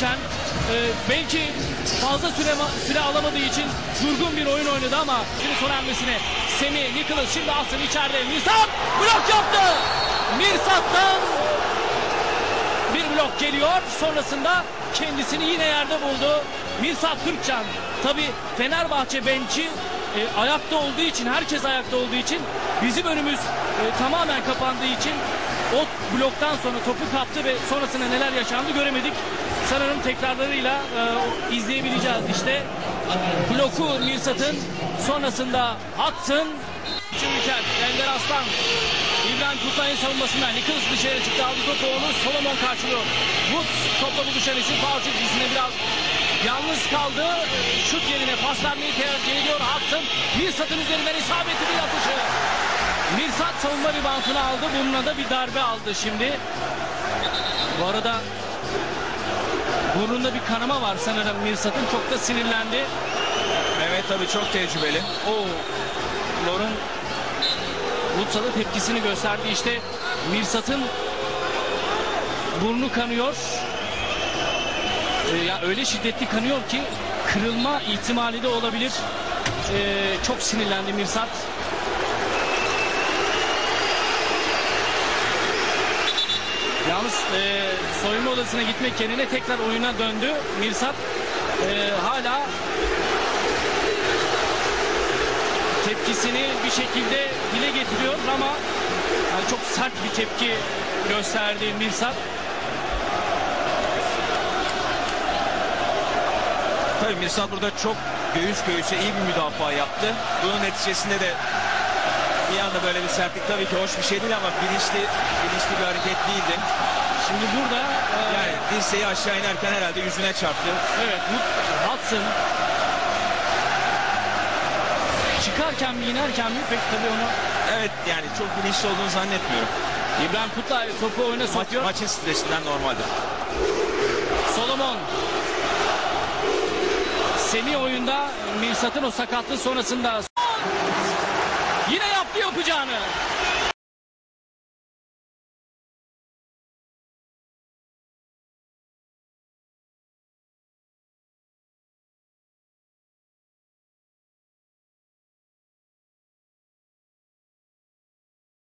Türkçen belki fazla süre alamadığı için durgun bir oyun oynadı ama şimdi son hamlesine Semih, Nicholas, şimdi Aslan içeride, Mirsat blok yaptı. Mirsat'tan bir blok geliyor, sonrasında kendisini yine yerde buldu Mirsat Türkçen. Tabi Fenerbahçe bençi ayakta olduğu için, herkes ayakta olduğu için, bizim önümüz tamamen kapandığı için o bloktan sonra topu kaptı ve sonrasında neler yaşandı göremedik. Sanırım tekrarlarıyla izleyebileceğiz. İşte bloku Mirsat'ın, sonrasında Hudson, Çürüken, Ender Aslan, İbrahim Kutlay'ın savunmasından Nicholas dışarı çıktı, aldı topu, onu Solomon karşılıyor. Woods topla buluşan için faul çizgisine biraz yalnız kaldı. Şut yerine pas vermeyi tercih ediyor Hudson. Mirsat'ın üzerinden isabetli bir atışı. Mirsat savunma ribantını aldı. Bununla da bir darbe aldı şimdi. Bu arada burnunda bir kanama var sanırım Mirsat'ın. Çok da sinirlendi. Evet tabii, çok tecrübeli. Loren Woods'a da tepkisini gösterdi. İşte Mirsat'ın burnu kanıyor. Ya öyle şiddetli kanıyor ki kırılma ihtimali de olabilir. Çok sinirlendi Mirsat. Yalnız soyunma odasına gitmek yerine tekrar oyuna döndü Mirsat. Hala tepkisini bir şekilde dile getiriyor ama yani çok sert bir tepki gösterdi Mirsat. Tabii Mirsat burada çok göğüs göğüse iyi bir müdafaa yaptı. Bunun neticesinde de bir anda böyle bir sertlik tabii ki hoş bir şey değil ama bilinçli bir hareket değildi. Şimdi burada yani dirseği aşağı inerken herhalde yüzüne çarptı. Evet, Hudson çıkarken mi inerken mi pek tabii onu. Evet, yani çok bilinçli olduğunu zannetmiyorum. İbrahim Kutlay topu oyuna sokuyor. Maçın stresinden normaldir. Solomon. Semih oyunda, Mirsat'ın o sakatlığı sonrasında yine yaptı yapacağını.